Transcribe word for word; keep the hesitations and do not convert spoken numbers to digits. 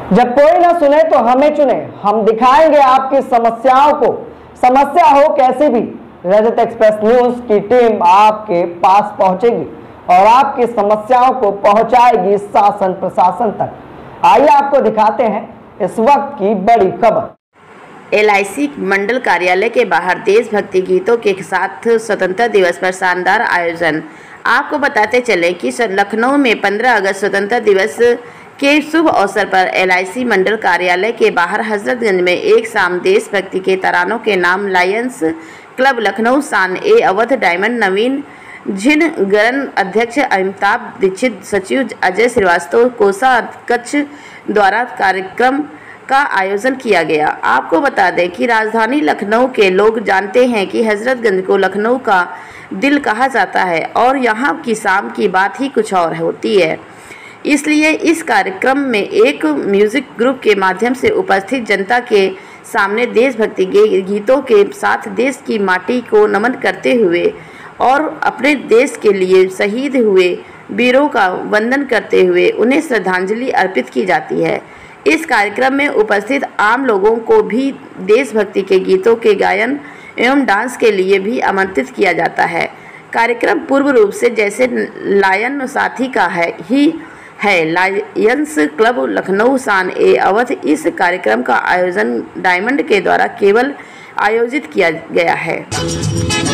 जब कोई ना सुने तो हमें चुने, हम दिखाएंगे आपकी समस्याओं को, समस्या हो कैसी भी। रजत एक्सप्रेस न्यूज की टीम आपके पास पहुंचेगी और आपकी समस्याओं को पहुंचाएगी शासन प्रशासन तक। आइए आपको दिखाते हैं इस वक्त की बड़ी खबर। एल आई सी मंडल कार्यालय के बाहर देशभक्ति गीतों के साथ स्वतंत्रता दिवस पर शानदार आयोजन। आपको बताते चलें कि लखनऊ में पंद्रह अगस्त स्वतंत्रता दिवस के शुभ अवसर पर एल आई सी मंडल कार्यालय के बाहर हजरतगंज में एक शाम देशभक्ति के तरानों के नाम लायंस क्लब लखनऊ शान ए अवध डायमंड नवीन झिन गरन अध्यक्ष अमिताभ दीक्षित सचिव अजय श्रीवास्तव कोषाध्यक्ष द्वारा कार्यक्रम का आयोजन किया गया। आपको बता दें कि राजधानी लखनऊ के लोग जानते हैं कि हजरतगंज को लखनऊ का दिल कहा जाता है और यहाँ की शाम की बात ही कुछ और होती है। इसलिए इस कार्यक्रम में एक म्यूजिक ग्रुप के माध्यम से उपस्थित जनता के सामने देशभक्ति गीतों के साथ देश की माटी को नमन करते हुए और अपने देश के लिए शहीद हुए वीरों का वंदन करते हुए उन्हें श्रद्धांजलि अर्पित की जाती है। इस कार्यक्रम में उपस्थित आम लोगों को भी देशभक्ति के गीतों के गायन एवं डांस के लिए भी आमंत्रित किया जाता है। कार्यक्रम पूर्व रूप से जैसे लायन साथी का है ही है लायंस क्लब लखनऊ शान ए अवध। इस कार्यक्रम का आयोजन डायमंड के द्वारा केवल आयोजित किया गया है।